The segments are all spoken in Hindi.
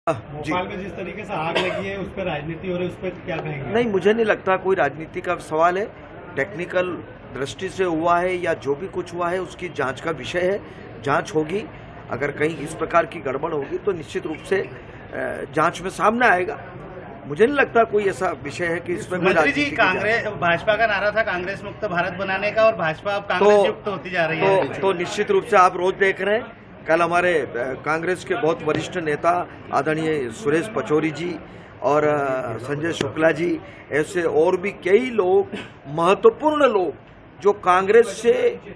भोपाल में जिस तरीके से आग लगी है उस पर राजनीति हो रही है, उस पर क्या कहेंगे? नहीं, मुझे नहीं लगता कोई राजनीति का सवाल है। टेक्निकल दृष्टि से हुआ है या जो भी कुछ हुआ है उसकी जांच का विषय है, जांच होगी। अगर कहीं इस प्रकार की गड़बड़ होगी तो निश्चित रूप से जांच में सामने आएगा। मुझे नहीं लगता कोई ऐसा विषय है कि इसमें मंत्री जी, कांग्रेस भाजपा का नारा था कांग्रेस मुक्त भारत बनाने का, और भाजपा अब कांग्रेस युक्त होती जा रही है। तो निश्चित रूप से आप रोज देख रहे हैं, कल हमारे कांग्रेस के बहुत वरिष्ठ नेता आदरणीय सुरेश पचौरी जी और संजय शुक्ला जी, ऐसे और भी कई लोग, महत्वपूर्ण लोग जो कांग्रेस से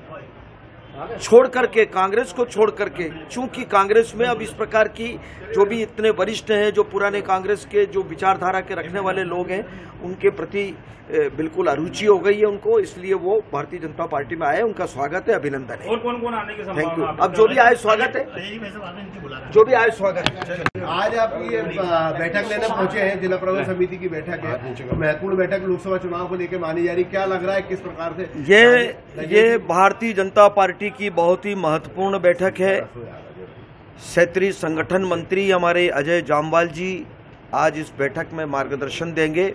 छोड़ करके, कांग्रेस को छोड़ करके, चूंकि कांग्रेस में अब इस प्रकार की जो भी इतने वरिष्ठ हैं, जो पुराने कांग्रेस के जो विचारधारा के रखने वाले लोग हैं, उनके प्रति बिल्कुल अरुचि हो गई है उनको, इसलिए वो भारतीय जनता पार्टी में आए। उनका स्वागत है, अभिनंदन है। और कौन कौन आने की संभावना? Thank you. अब जो भी आए स्वागत है, जो भी आए स्वागत है। आज आप ये बैठक लेने पहुंचे हैं, जिला प्रबंधन समिति की बैठक है, महत्वपूर्ण बैठक लोकसभा चुनाव को लेकर मानी जा रही, क्या लग रहा है किस प्रकार से? ये भारतीय जनता पार्टी की बहुत ही महत्वपूर्ण बैठक है। क्षेत्रीय संगठन मंत्री हमारे अजय जामवाल जी आज इस बैठक में मार्गदर्शन देंगे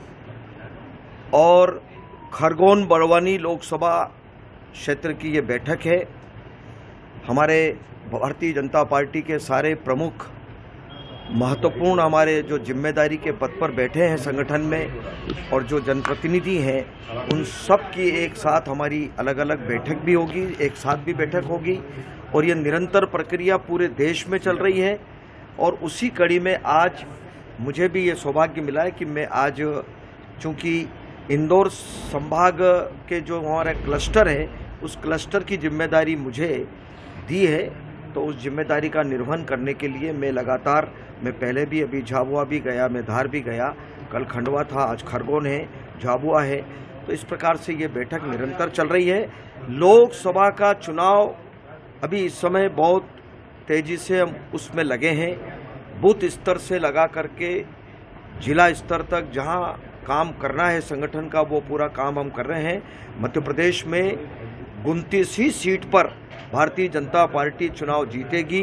और खरगोन बड़वानी लोकसभा क्षेत्र की ये बैठक है। हमारे भारतीय जनता पार्टी के सारे प्रमुख महत्वपूर्ण हमारे जो जिम्मेदारी के पद पर बैठे हैं संगठन में, और जो जनप्रतिनिधि हैं, उन सब की एक साथ हमारी अलग अलग बैठक भी होगी, एक साथ भी बैठक होगी, और ये निरंतर प्रक्रिया पूरे देश में चल रही है। और उसी कड़ी में आज मुझे भी ये सौभाग्य मिला है कि मैं आज, चूँकि इंदौर संभाग के जो हमारा क्लस्टर है, उस क्लस्टर की जिम्मेदारी मुझे दी है, तो उस जिम्मेदारी का निर्वहन करने के लिए मैं लगातार, मैं पहले भी अभी झाबुआ भी गया, मैं धार भी गया, कल खंडवा था, आज खरगोन है, झाबुआ है। तो इस प्रकार से ये बैठक निरंतर चल रही है। लोकसभा का चुनाव अभी इस समय बहुत तेजी से हम उसमें लगे हैं, बूथ स्तर से लगा करके जिला स्तर तक जहां काम करना है संगठन का, वो पूरा काम हम कर रहे हैं। मध्य प्रदेश में 29 सीट पर भारतीय जनता पार्टी चुनाव जीतेगी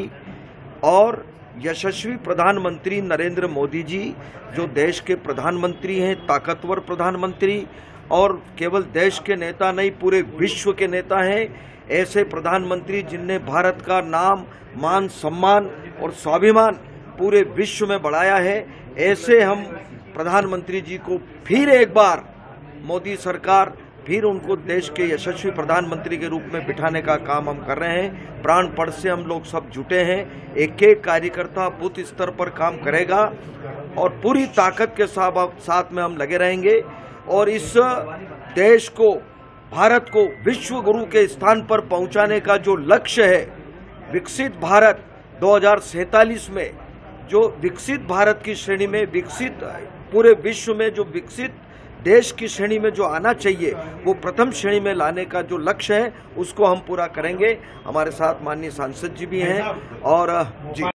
और यशस्वी प्रधानमंत्री नरेंद्र मोदी जी, जो देश के प्रधानमंत्री हैं, ताकतवर प्रधानमंत्री, और केवल देश के नेता नहीं पूरे विश्व के नेता हैं, ऐसे प्रधानमंत्री जिनने भारत का नाम, मान, सम्मान और स्वाभिमान पूरे विश्व में बढ़ाया है, ऐसे हम प्रधानमंत्री जी को फिर एक बार मोदी सरकार, फिर उनको देश के यशस्वी प्रधानमंत्री के रूप में बिठाने का काम हम कर रहे हैं। प्राणपण से हम लोग सब जुटे हैं, एक एक कार्यकर्ता बूथ स्तर पर काम करेगा और पूरी ताकत के साथ में हम लगे रहेंगे, और इस देश को, भारत को विश्व गुरु के स्थान पर पहुंचाने का जो लक्ष्य है, विकसित भारत 2047 में, जो विकसित भारत की श्रेणी में, विकसित पूरे विश्व में जो विकसित देश की श्रेणी में जो आना चाहिए, वो प्रथम श्रेणी में लाने का जो लक्ष्य है, उसको हम पूरा करेंगे। हमारे साथ माननीय सांसद जी भी हैं और जी